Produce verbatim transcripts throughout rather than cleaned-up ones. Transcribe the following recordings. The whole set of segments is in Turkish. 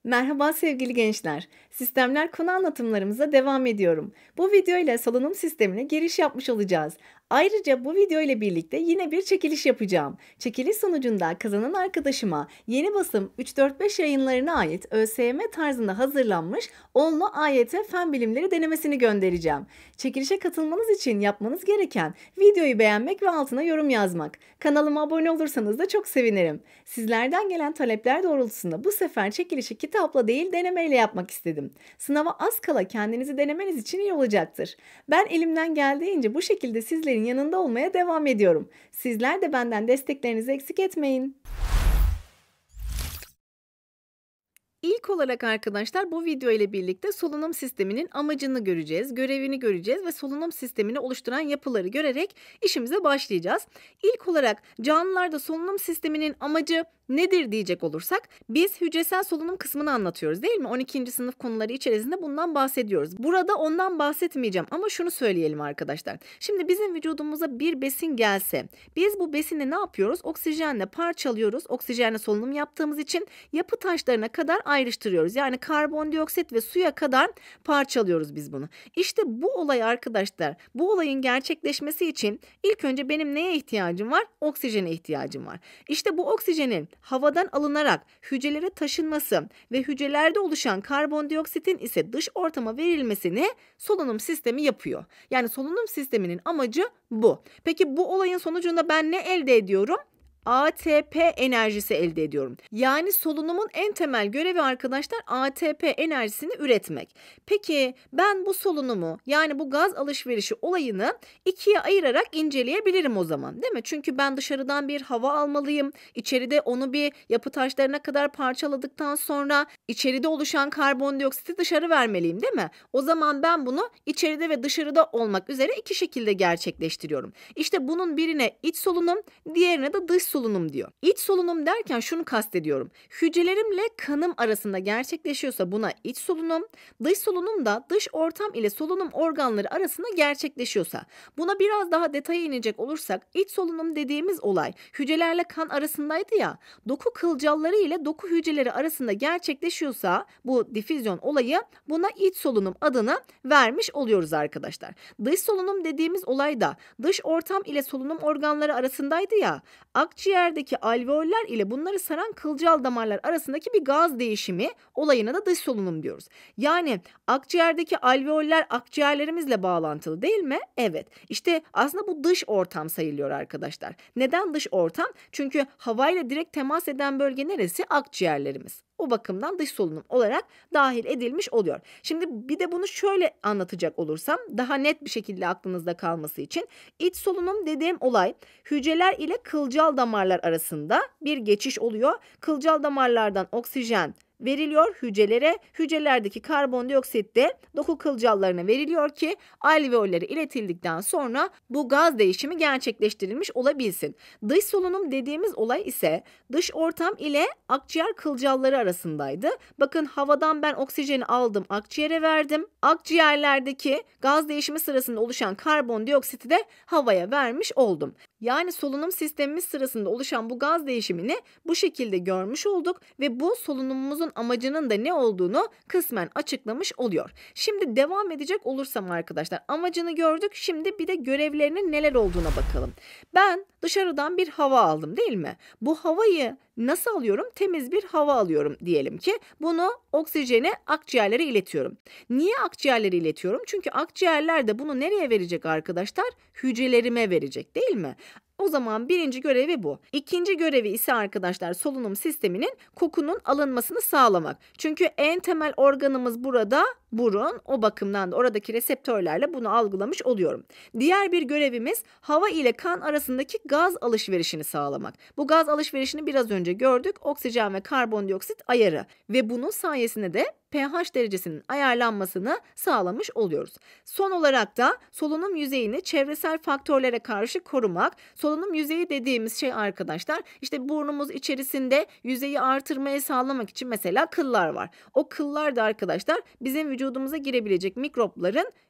Merhaba sevgili gençler. Sistemler konu anlatımlarımıza devam ediyorum. Bu video ile solunum sistemine giriş yapmış olacağız. Ayrıca bu video ile birlikte yine bir çekiliş yapacağım. Çekiliş sonucunda kazanan arkadaşıma yeni basım üç dört beş yayınlarına ait ÖSYM tarzında hazırlanmış Onlu A Y T Fen Bilimleri denemesini göndereceğim. Çekilişe katılmanız için yapmanız gereken videoyu beğenmek ve altına yorum yazmak. Kanalıma abone olursanız da çok sevinirim. Sizlerden gelen talepler doğrultusunda bu sefer çekilişi kitapla değil denemeyle yapmak istedim. Sınava az kala kendinizi denemeniz için iyi olacaktır. Ben elimden geldiğince bu şekilde sizlerin yanında olmaya devam ediyorum. Sizler de benden desteklerinizi eksik etmeyin. İlk olarak arkadaşlar bu video ile birlikte solunum sisteminin amacını göreceğiz, görevini göreceğiz ve solunum sistemini oluşturan yapıları görerek işimize başlayacağız. İlk olarak canlılarda solunum sisteminin amacı nedir diyecek olursak biz hücresel solunum kısmını anlatıyoruz değil mi? on ikinci sınıf konuları içerisinde bundan bahsediyoruz. Burada ondan bahsetmeyeceğim ama şunu söyleyelim arkadaşlar. Şimdi bizim vücudumuza bir besin gelse biz bu besini ne yapıyoruz? Oksijenle parçalıyoruz. Oksijenle solunum yaptığımız için yapı taşlarına kadar ayrıştırıyoruz. Yani karbondioksit ve suya kadar parçalıyoruz biz bunu. İşte bu olay arkadaşlar, bu olayın gerçekleşmesi için ilk önce benim neye ihtiyacım var? Oksijene ihtiyacım var. İşte bu oksijenin havadan alınarak hücrelere taşınması ve hücrelerde oluşan karbondioksitin ise dış ortama verilmesini solunum sistemi yapıyor. Yani solunum sisteminin amacı bu. Peki bu olayın sonucunda ben ne elde ediyorum? A T P enerjisi elde ediyorum. Yani solunumun en temel görevi arkadaşlar A T P enerjisini üretmek. Peki ben bu solunumu yani bu gaz alışverişi olayını ikiye ayırarak inceleyebilirim o zaman değil mi? Çünkü ben dışarıdan bir hava almalıyım. İçeride onu bir yapı taşlarına kadar parçaladıktan sonra içeride oluşan karbondioksiti dışarı vermeliyim değil mi? O zaman ben bunu içeride ve dışarıda olmak üzere iki şekilde gerçekleştiriyorum. İşte bunun birine iç solunum, diğerine de dış solunum diyor. İç solunum derken şunu kastediyorum. Hücrelerimle kanım arasında gerçekleşiyorsa buna iç solunum, dış solunum da dış ortam ile solunum organları arasında gerçekleşiyorsa. Buna biraz daha detaya inecek olursak iç solunum dediğimiz olay hücrelerle kan arasındaydı ya, doku kılcalları ile doku hücreleri arasında gerçekleşiyorsa bu difüzyon olayı buna iç solunum adını vermiş oluyoruz arkadaşlar. Dış solunum dediğimiz olay da dış ortam ile solunum organları arasındaydı ya, akciğerdeki alveoller ile bunları saran kılcal damarlar arasındaki bir gaz değişimi olayına da dış solunum diyoruz. Yani akciğerdeki alveoller akciğerlerimizle bağlantılı değil mi? Evet. İşte aslında bu dış ortam sayılıyor arkadaşlar. Neden dış ortam? Çünkü havayla direkt temas eden bölge neresi? Akciğerlerimiz. O bakımdan dış solunum olarak dahil edilmiş oluyor. Şimdi bir de bunu şöyle anlatacak olursam daha net bir şekilde aklınızda kalması için iç solunum dediğim olay hücreler ile kılcal damarlar arasında bir geçiş oluyor. Kılcal damarlardan oksijen veriliyor hücrelere. Hücrelerdeki karbondioksit de doku kılcallarına veriliyor ki alveollere iletildikten sonra bu gaz değişimi gerçekleştirilmiş olabilsin. Dış solunum dediğimiz olay ise dış ortam ile akciğer kılcalları arasındaydı. Bakın havadan ben oksijeni aldım, akciğere verdim. Akciğerlerdeki gaz değişimi sırasında oluşan karbondioksiti de havaya vermiş oldum. Yani solunum sistemimiz sırasında oluşan bu gaz değişimini bu şekilde görmüş olduk ve bu solunumumuzun amacının da ne olduğunu kısmen açıklamış oluyor. Şimdi devam edecek olursam arkadaşlar amacını gördük. Şimdi bir de görevlerinin neler olduğuna bakalım. Ben dışarıdan bir hava aldım değil mi? Bu havayı nasıl alıyorum? Temiz bir hava alıyorum diyelim ki. Bunu oksijeni akciğerlere iletiyorum. Niye akciğerlere iletiyorum? Çünkü akciğerler de bunu nereye verecek arkadaşlar? Hücrelerime verecek değil mi? O zaman birinci görevi bu. İkinci görevi ise arkadaşlar solunum sisteminin kokunun alınmasını sağlamak. Çünkü en temel organımız burada burun. O bakımdan da oradaki reseptörlerle bunu algılamış oluyorum. Diğer bir görevimiz hava ile kan arasındaki gaz alışverişini sağlamak. Bu gaz alışverişini biraz önce gördük. Oksijen ve karbondioksit ayarı ve bunun sayesinde de pH derecesinin ayarlanmasını sağlamış oluyoruz. Son olarak da solunum yüzeyini çevresel faktörlere karşı korumak. Solunum yüzeyi dediğimiz şey arkadaşlar işte burnumuz içerisinde yüzeyi artırmayı sağlamak için mesela kıllar var. O kıllar da arkadaşlar bizim vücudumuza girebilecek mikropların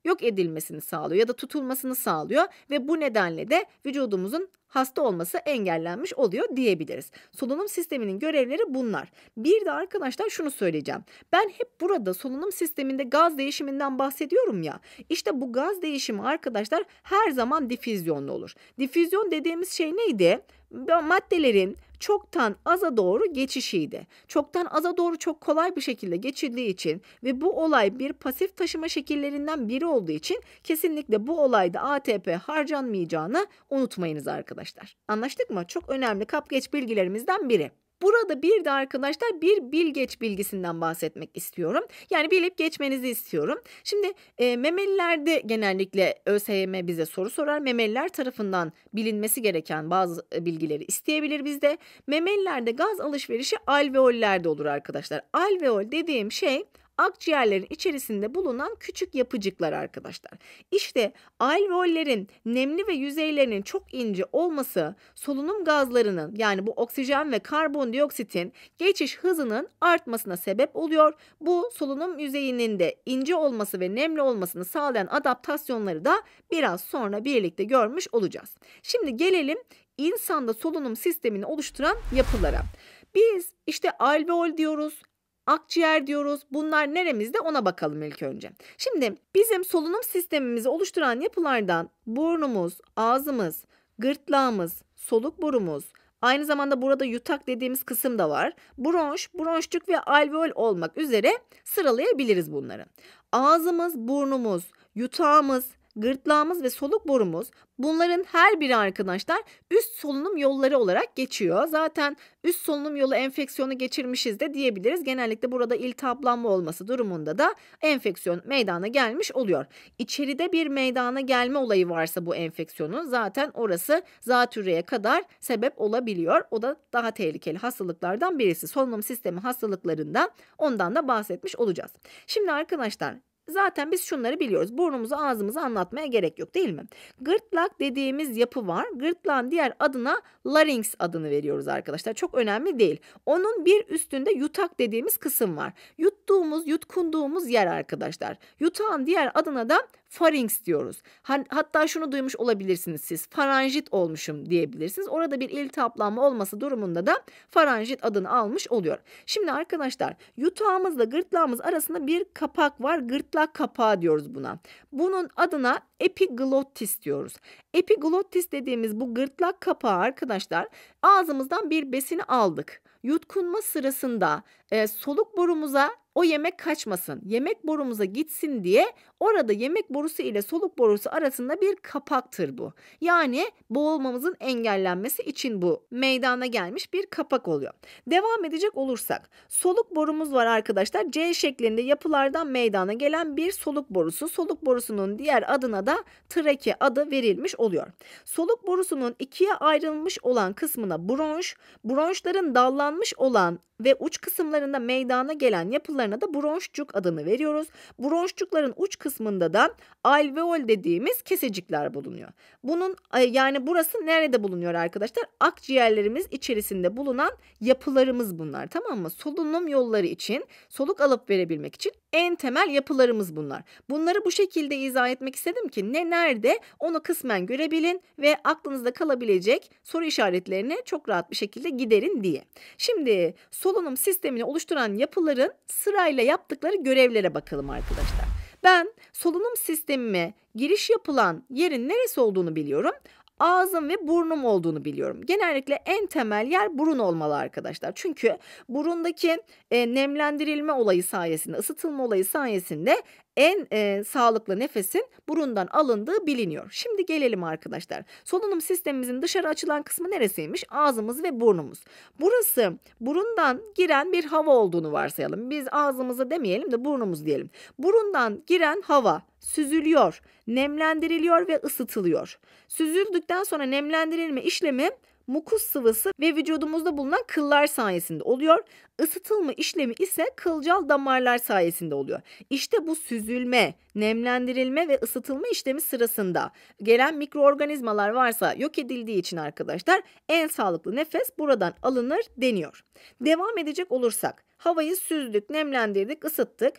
yok edilmesini sağlıyor ya da tutulmasını sağlıyor ve bu nedenle de vücudumuzun hasta olması engellenmiş oluyor diyebiliriz. Solunum sisteminin görevleri bunlar. Bir de arkadaşlar şunu söyleyeceğim. Ben hep burada solunum sisteminde gaz değişiminden bahsediyorum ya. İşte bu gaz değişimi arkadaşlar her zaman difüzyonlu olur. Difüzyon dediğimiz şey neydi? Maddelerin çoktan aza doğru geçişiydi. Çoktan aza doğru çok kolay bir şekilde geçildiği için ve bu olay bir pasif taşıma şekillerinden biri olduğu için kesinlikle bu olayda A T P harcanmayacağını unutmayınız arkadaşlar. Anlaştık mı? Çok önemli kapgeç bilgilerimizden biri. Burada bir de arkadaşlar bir bilgeç bilgisinden bahsetmek istiyorum. Yani bilip geçmenizi istiyorum. Şimdi e, memelilerde genellikle ÖSYM bize soru sorar. Memeliler tarafından bilinmesi gereken bazı bilgileri isteyebilir bizde. Memelilerde gaz alışverişi alveollerde olur arkadaşlar. Alveol dediğim şey akciğerlerin içerisinde bulunan küçük yapıcıklar arkadaşlar. İşte alveollerin nemli ve yüzeylerinin çok ince olması solunum gazlarının yani bu oksijen ve karbondioksitin geçiş hızının artmasına sebep oluyor. Bu solunum yüzeyinin de ince olması ve nemli olmasını sağlayan adaptasyonları da biraz sonra birlikte görmüş olacağız. Şimdi gelelim insanda solunum sistemini oluşturan yapılara. Biz işte alveol diyoruz, akciğer diyoruz. Bunlar neremizde ona bakalım ilk önce. Şimdi bizim solunum sistemimizi oluşturan yapılardan burnumuz, ağzımız, gırtlağımız, soluk borumuz, aynı zamanda burada yutak dediğimiz kısım da var. Bronş, bronşçuk ve alveol olmak üzere sıralayabiliriz bunları. Ağzımız, burnumuz, yutağımız, gırtlağımız ve soluk borumuz bunların her biri arkadaşlar üst solunum yolları olarak geçiyor. Zaten üst solunum yolu enfeksiyonu geçirmişiz de diyebiliriz. Genellikle burada iltihaplanma olması durumunda da enfeksiyon meydana gelmiş oluyor. İçeride bir meydana gelme olayı varsa bu enfeksiyonun zaten orası zatürreye kadar sebep olabiliyor. O da daha tehlikeli hastalıklardan birisi. Solunum sistemi hastalıklarından ondan da bahsetmiş olacağız. Şimdi arkadaşlar zaten biz şunları biliyoruz. Burnumuzu ağzımızı anlatmaya gerek yok değil mi? Gırtlak dediğimiz yapı var. Gırtlağın diğer adına larynx adını veriyoruz arkadaşlar. Çok önemli değil. Onun bir üstünde yutak dediğimiz kısım var. Yuttuğumuz, yutkunduğumuz yer arkadaşlar. Yutağın diğer adına da pharynx diyoruz. Hatta şunu duymuş olabilirsiniz siz. Faranjit olmuşum diyebilirsiniz. Orada bir iltihaplanma olması durumunda da faranjit adını almış oluyor. Şimdi arkadaşlar yutağımızla gırtlağımız arasında bir kapak var. Gırtlak kapağı diyoruz buna. Bunun adına epiglottis diyoruz. Epiglottis dediğimiz bu gırtlak kapağı arkadaşlar ağzımızdan bir besini aldık. Yutkunma sırasında e, soluk borumuza o yemek kaçmasın, yemek borumuza gitsin diye orada yemek borusu ile soluk borusu arasında bir kapaktır bu. Yani boğulmamızın engellenmesi için bu meydana gelmiş bir kapak oluyor. Devam edecek olursak soluk borumuz var arkadaşlar. C şeklinde yapılardan meydana gelen bir soluk borusu. Soluk borusunun diğer adına da trake adı verilmiş oluyor. Soluk borusunun ikiye ayrılmış olan kısmına bronş, bronşların dallanmış olan ve uç kısımlarında meydana gelen yapılarına da bronşçuk adını veriyoruz. Bronşçukların uç kısmında da alveol dediğimiz kesecikler bulunuyor. Bunun yani burası nerede bulunuyor arkadaşlar? Akciğerlerimiz içerisinde bulunan yapılarımız bunlar, tamam mı? Solunum yolları için, soluk alıp verebilmek için en temel yapılarımız bunlar. Bunları bu şekilde izah etmek istedim ki ne nerede onu kısmen görebilin ve aklınızda kalabilecek soru işaretlerini çok rahat bir şekilde giderin diye. Şimdi solunum sistemini oluşturan yapıların sırayla yaptıkları görevlere bakalım arkadaşlar. Ben solunum sistemime giriş yapılan yerin neresi olduğunu biliyorum. Ağzım ve burnum olduğunu biliyorum. Genellikle en temel yer burun olmalı arkadaşlar. Çünkü burundaki e, nemlendirilme olayı sayesinde, ısıtılma olayı sayesinde en e, sağlıklı nefesin burundan alındığı biliniyor. Şimdi gelelim arkadaşlar. Solunum sistemimizin dışarı açılan kısmı neresiymiş? Ağzımız ve burnumuz. Burası burundan giren bir hava olduğunu varsayalım. Biz ağzımızı demeyelim de burnumuz diyelim. Burundan giren hava süzülüyor, nemlendiriliyor ve ısıtılıyor. Süzüldükten sonra nemlendirilme işlemi mukus sıvısı ve vücudumuzda bulunan kıllar sayesinde oluyor. Isıtılma işlemi ise kılcal damarlar sayesinde oluyor. İşte bu süzülme, nemlendirilme ve ısıtılma işlemi sırasında gelen mikroorganizmalar varsa yok edildiği için arkadaşlar en sağlıklı nefes buradan alınır deniyor. Devam edecek olursak havayı süzdük, nemlendirdik, ısıttık.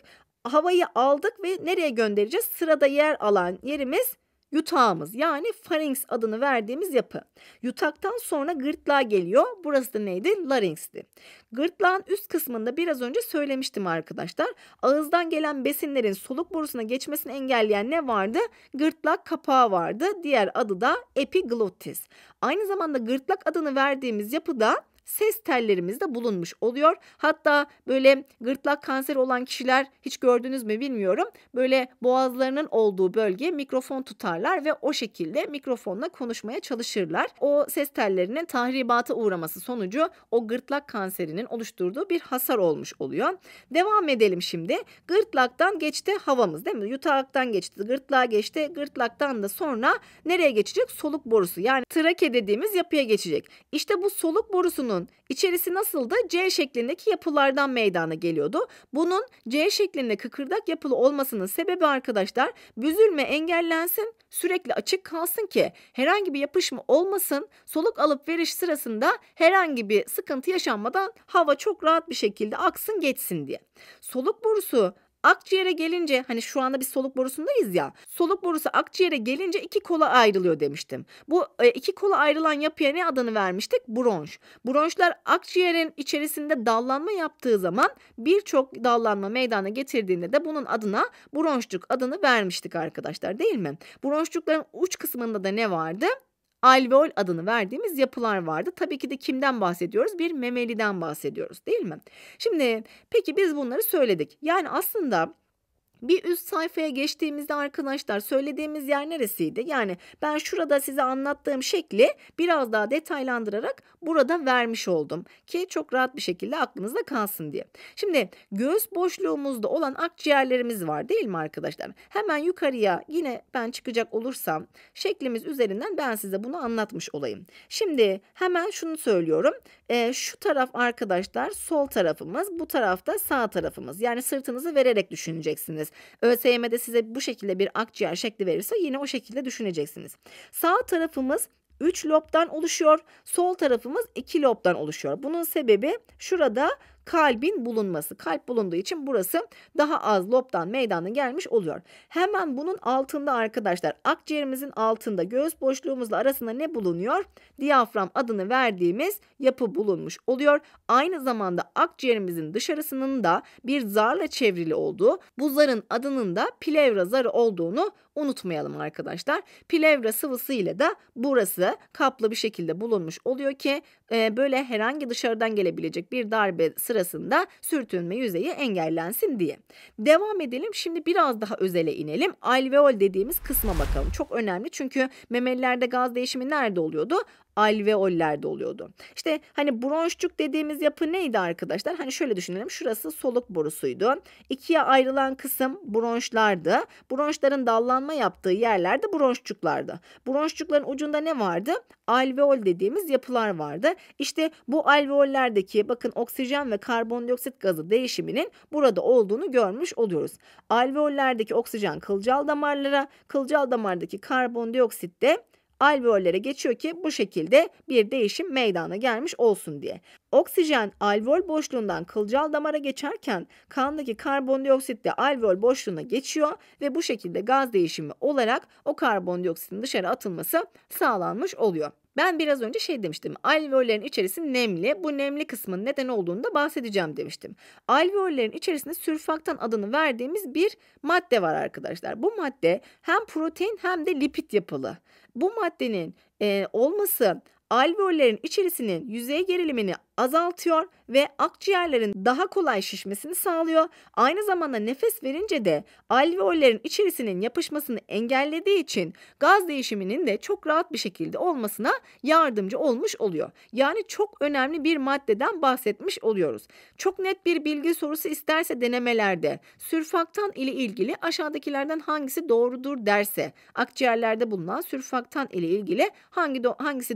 havayı aldık ve nereye göndereceğiz? Sırada yer alan yerimiz yutağımız, yani farinks adını verdiğimiz yapı. Yutaktan sonra gırtlağa geliyor. Burası da neydi? Laringsti. Gırtlağın üst kısmında biraz önce söylemiştim arkadaşlar. Ağızdan gelen besinlerin soluk borusuna geçmesini engelleyen ne vardı? Gırtlak kapağı vardı. Diğer adı da epiglottis. Aynı zamanda gırtlak adını verdiğimiz yapıda ses tellerimiz de bulunmuş oluyor. Hatta böyle gırtlak kanseri olan kişiler hiç gördünüz mü bilmiyorum. Böyle boğazlarının olduğu bölgeye mikrofon tutarlar ve o şekilde mikrofonla konuşmaya çalışırlar. O ses tellerinin tahribata uğraması sonucu o gırtlak kanserinin oluşturduğu bir hasar olmuş oluyor. Devam edelim şimdi. Gırtlaktan geçti havamız, değil mi? Yutaktan geçti, gırtlağa geçti. Gırtlaktan da sonra nereye geçecek? Soluk borusu, yani trake dediğimiz yapıya geçecek. İşte bu soluk borusunun içerisi nasıldı? C şeklindeki yapılardan meydana geliyordu. Bunun C şeklinde kıkırdak yapılı olmasının sebebi arkadaşlar, büzülme engellensin, sürekli açık kalsın ki herhangi bir yapışma olmasın. Soluk alıp veriş sırasında herhangi bir sıkıntı yaşanmadan hava çok rahat bir şekilde aksın geçsin diye. Soluk borusu akciğere gelince, hani şu anda biz soluk borusundayız ya, soluk borusu akciğere gelince iki kola ayrılıyor demiştim. Bu e, iki kola ayrılan yapıya ne adını vermiştik? Bronş. Bronşlar akciğerin içerisinde dallanma yaptığı zaman birçok dallanma meydana getirdiğinde de bunun adına bronşcuk adını vermiştik arkadaşlar, değil mi? Bronşcukların uç kısmında da ne vardı? Alveol adını verdiğimiz yapılar vardı. Tabii ki de kimden bahsediyoruz? Bir memeliden bahsediyoruz, değil mi? Şimdi peki biz bunları söyledik. Yani aslında bir üst sayfaya geçtiğimizde arkadaşlar söylediğimiz yer neresiydi? Yani ben şurada size anlattığım şekli biraz daha detaylandırarak burada vermiş oldum ki çok rahat bir şekilde aklınızda kalsın diye. Şimdi göğüs boşluğumuzda olan akciğerlerimiz var, değil mi arkadaşlar? Hemen yukarıya yine ben çıkacak olursam şeklimiz üzerinden ben size bunu anlatmış olayım. Şimdi hemen şunu söylüyorum. E, şu taraf arkadaşlar sol tarafımız, bu tarafta sağ tarafımız. Yani sırtınızı vererek düşüneceksiniz. ÖSYM'de size bu şekilde bir akciğer şekli verirse yine o şekilde düşüneceksiniz. Sağ tarafımız üç lobdan oluşuyor. Sol tarafımız iki lobdan oluşuyor. Bunun sebebi şurada kalbin bulunması. Kalp bulunduğu için burası daha az lobdan meydana gelmiş oluyor. Hemen bunun altında arkadaşlar, akciğerimizin altında göğüs boşluğumuzla arasında ne bulunuyor? Diyafram adını verdiğimiz yapı bulunmuş oluyor. Aynı zamanda akciğerimizin dışarısının da bir zarla çevrili olduğu, bu zarın adının da plevra zarı olduğunu unutmayalım arkadaşlar. Plevra sıvısı ile de burası kaplı bir şekilde bulunmuş oluyor ki e, böyle herhangi dışarıdan gelebilecek bir darbe sırasında sürtünme yüzeyi engellensin diye. Devam edelim. Şimdi biraz daha özele inelim. Alveol dediğimiz kısma bakalım. Çok önemli çünkü memelilerde gaz değişimi nerede oluyordu? Alveollerde oluyordu. İşte hani bronşçuk dediğimiz yapı neydi arkadaşlar? Hani şöyle düşünelim. Şurası soluk borusuydu. İkiye ayrılan kısım bronşlardı. Bronşların dallanma yaptığı yerlerde bronşçuklardı. Bronşçukların ucunda ne vardı? Alveol dediğimiz yapılar vardı. İşte bu alveollerdeki bakın oksijen ve karbondioksit gazı değişiminin burada olduğunu görmüş oluyoruz. Alveollerdeki oksijen kılcal damarlara, kılcal damardaki karbondioksit de alveollere geçiyor ki bu şekilde bir değişim meydana gelmiş olsun diye. Oksijen alveol boşluğundan kılcal damara geçerken kandaki karbondioksit de alveol boşluğuna geçiyor ve bu şekilde gaz değişimi olarak o karbondioksitin dışarı atılması sağlanmış oluyor. Ben biraz önce şey demiştim. Alveollerin içerisi nemli. Bu nemli kısmın neden olduğunu da bahsedeceğim demiştim. Alveollerin içerisinde sürfaktan adını verdiğimiz bir madde var arkadaşlar. Bu madde hem protein hem de lipid yapılı. Bu maddenin e, olması alveollerin içerisinin yüzey gerilimini azaltıyor ve akciğerlerin daha kolay şişmesini sağlıyor. Aynı zamanda nefes verince de alveollerin içerisinin yapışmasını engellediği için gaz değişiminin de çok rahat bir şekilde olmasına yardımcı olmuş oluyor. Yani çok önemli bir maddeden bahsetmiş oluyoruz. Çok net bir bilgi sorusu isterse denemelerde sürfaktan ile ilgili aşağıdakilerden hangisi doğrudur derse, akciğerlerde bulunan sürfaktan ile ilgili hangi do- hangisi doğrudur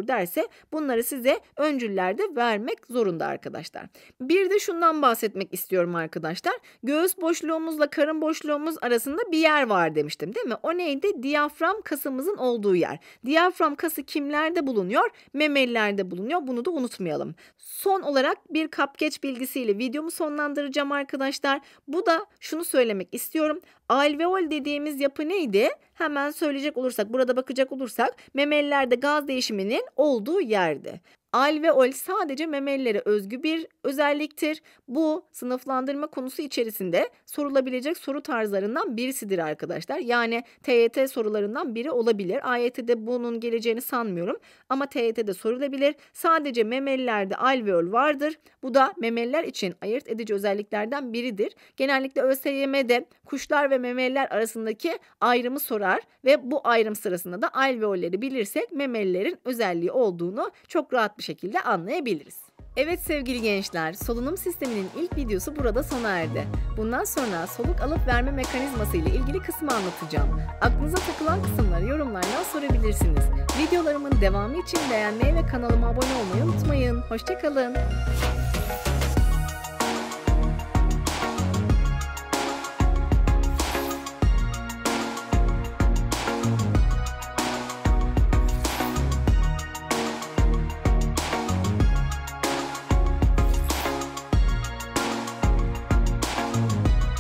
oluyor derse bunları size öncüllerde vermek zorunda arkadaşlar. Bir de şundan bahsetmek istiyorum arkadaşlar. Göğüs boşluğumuzla karın boşluğumuz arasında bir yer var demiştim değil mi? O neydi? Diyafram kasımızın olduğu yer. Diyafram kası kimlerde bulunuyor? Memelilerde bulunuyor. Bunu da unutmayalım. Son olarak bir kapgeç bilgisiyle videomu sonlandıracağım arkadaşlar. Bu da şunu söylemek istiyorum. Alveol dediğimiz yapı neydi? Hemen söyleyecek olursak, burada bakacak olursak memelilerde gaz değişiminin olduğu yerde. Alveol sadece memelilere özgü bir özelliktir. Bu sınıflandırma konusu içerisinde sorulabilecek soru tarzlarından birisidir arkadaşlar. Yani T Y T sorularından biri olabilir. A Y T'de bunun geleceğini sanmıyorum ama T Y T'de sorulabilir. Sadece memelilerde alveol vardır. Bu da memeliler için ayırt edici özelliklerden biridir. Genellikle Ö S Y M'de kuşlar ve memeliler arasındaki ayrımı sorar ve bu ayrım sırasında da alveolleri bilirsek memelilerin özelliği olduğunu çok rahat bir şekilde anlayabiliriz. Evet sevgili gençler, solunum sisteminin ilk videosu burada sona erdi. Bundan sonra soluk alıp verme mekanizması ile ilgili kısmı anlatacağım. Aklınıza takılan kısımları yorumlarla sorabilirsiniz. Videolarımın devamı için beğenmeyi ve kanalıma abone olmayı unutmayın. Hoşça kalın.